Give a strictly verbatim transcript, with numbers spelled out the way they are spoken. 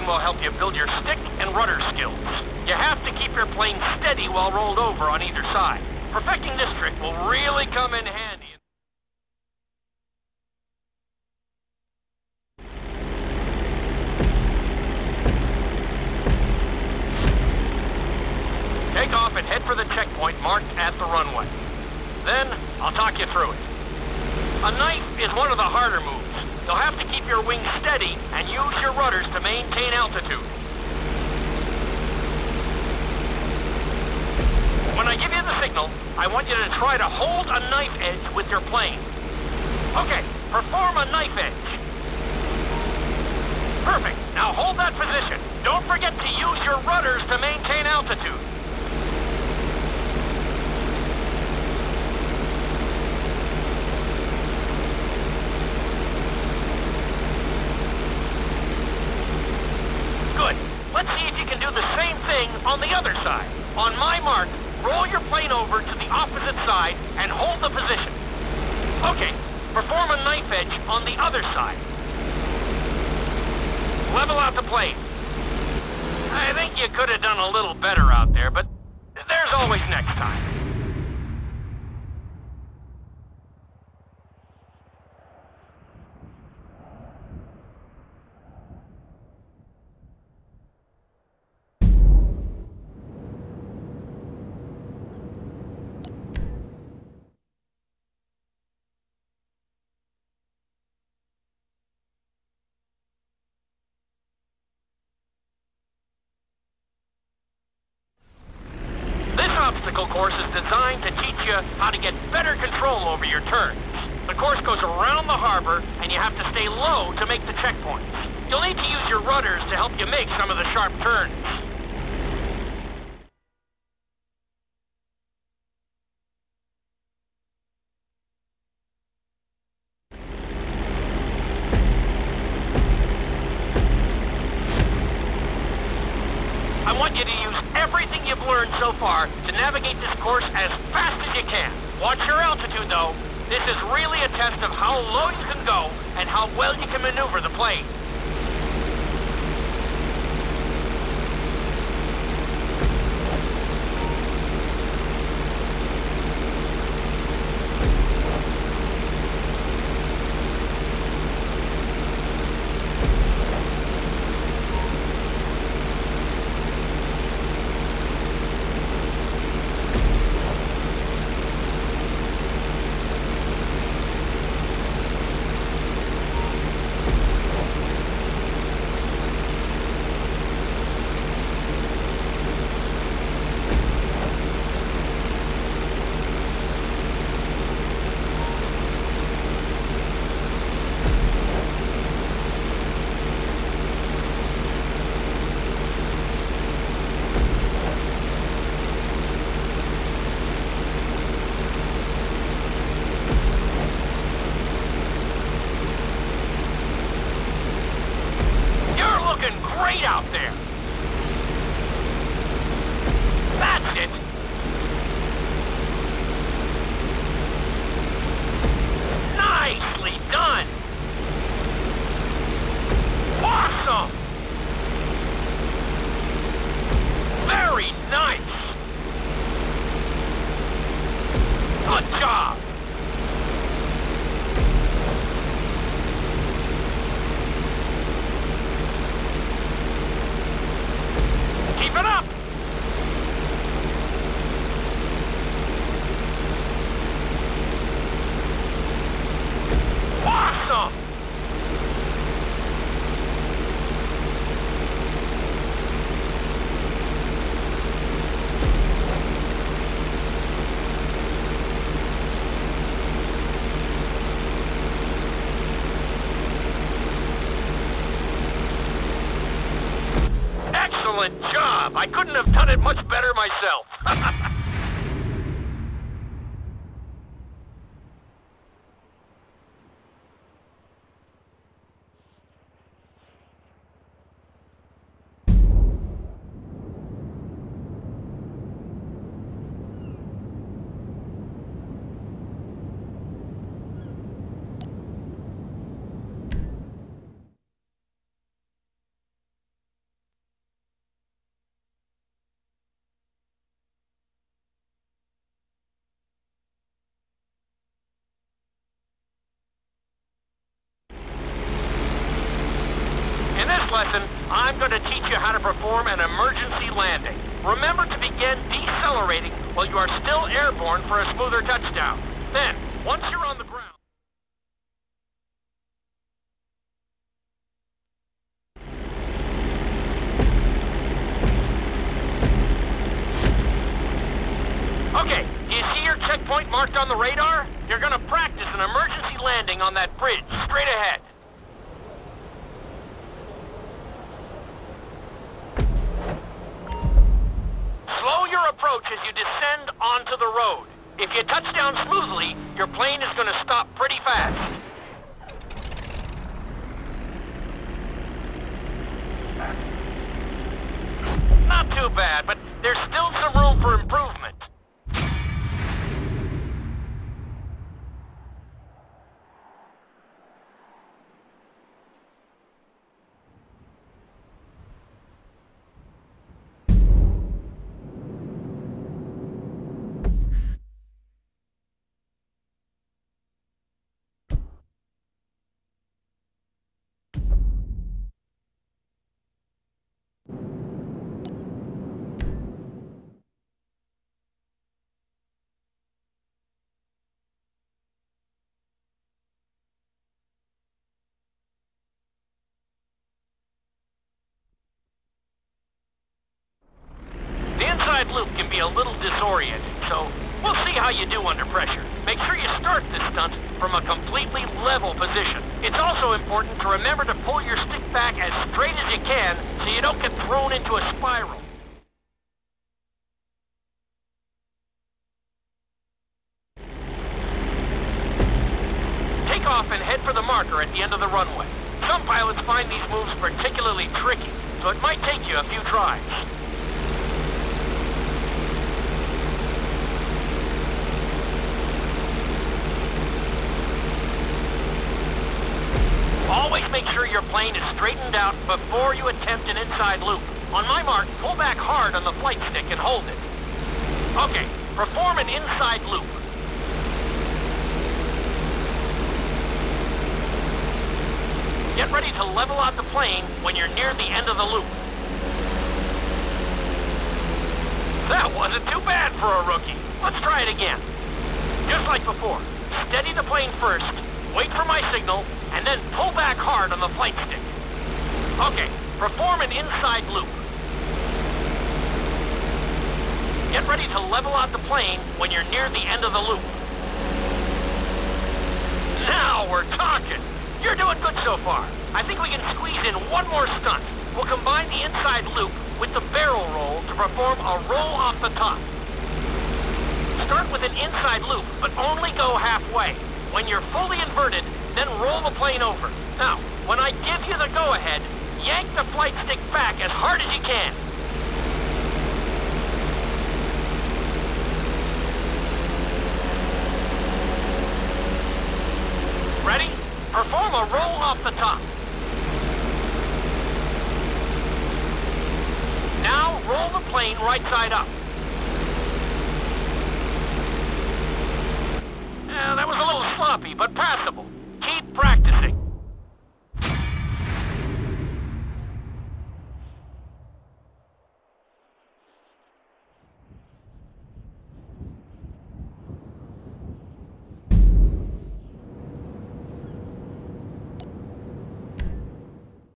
will help you build your stick and rudder skills. You have to keep your plane steady while rolled over on either side. Perfecting this trick will really come in handy. Take off and head for the checkpoint marked at the runway. Then, I'll talk you through it. A knife is one of the harder moves. You'll have to keep your wings steady and use your rudders to maintain altitude. When I give you the signal, I want you to try to hold a knife edge with your plane. Okay, perform a knife edge. Perfect. Now hold that position. Don't forget to use your rudders to maintain altitude. Good. Let's see if you can do the same thing on the other side. On my mark, roll your plane over to the opposite side and hold the position. Okay, perform a knife edge on the other side. Level out the plane. I think you could have done a little better out there, but there's always next time. Obstacle course is designed to teach you how to get better control over your turns. The course goes around the harbor, and you have to stay low to make the checkpoints. You'll need to use your rudders to help you make some of the sharp turns. I want you to use everything you've learned so far to navigate this course as fast as you can. Watch your altitude, though. This is really a test of how low you can go and how well you can maneuver the plane. Great out there. That's it. Nicely done. Awesome. Very nice. Good job. Keep it up! Awesome! Excellent job! I couldn't have done it much better myself. lesson, I'm going to teach you how to perform an emergency landing. Remember to begin decelerating while you are still airborne for a smoother touchdown. Then, once you're on the ground... Okay, do you see your checkpoint marked on the radar? You're gonna practice an emergency landing on that bridge, straight ahead. Slow your approach as you descend onto the road. If you touch down smoothly, your plane is gonna stop pretty fast. Not too bad, but there's still some room for improvement. Loop can be a little disoriented, so we'll see how you do under pressure. Make sure you start this stunt from a completely level position. It's also important to remember to pull your stick back as straight as you can so you don't get thrown into a spiral. Take off and head for the marker at the end of the runway. Some pilots find these moves particularly tricky, so it might take you a few tries. Always make sure your plane is straightened out before you attempt an inside loop. On my mark, pull back hard on the flight stick and hold it. Okay, perform an inside loop. Get ready to level out the plane when you're near the end of the loop. That wasn't too bad for a rookie. Let's try it again. Just like before, steady the plane first, wait for my signal, and then pull back hard on the flight stick. Okay, perform an inside loop. Get ready to level out the plane when you're near the end of the loop. Now we're talking! You're doing good so far. I think we can squeeze in one more stunt. We'll combine the inside loop with the barrel roll to perform a roll off the top. Start with an inside loop, but only go halfway. When you're fully inverted, then roll the plane over. Now, when I give you the go-ahead, yank the flight stick back as hard as you can. Ready? Perform a roll off the top. Now roll the plane right side up.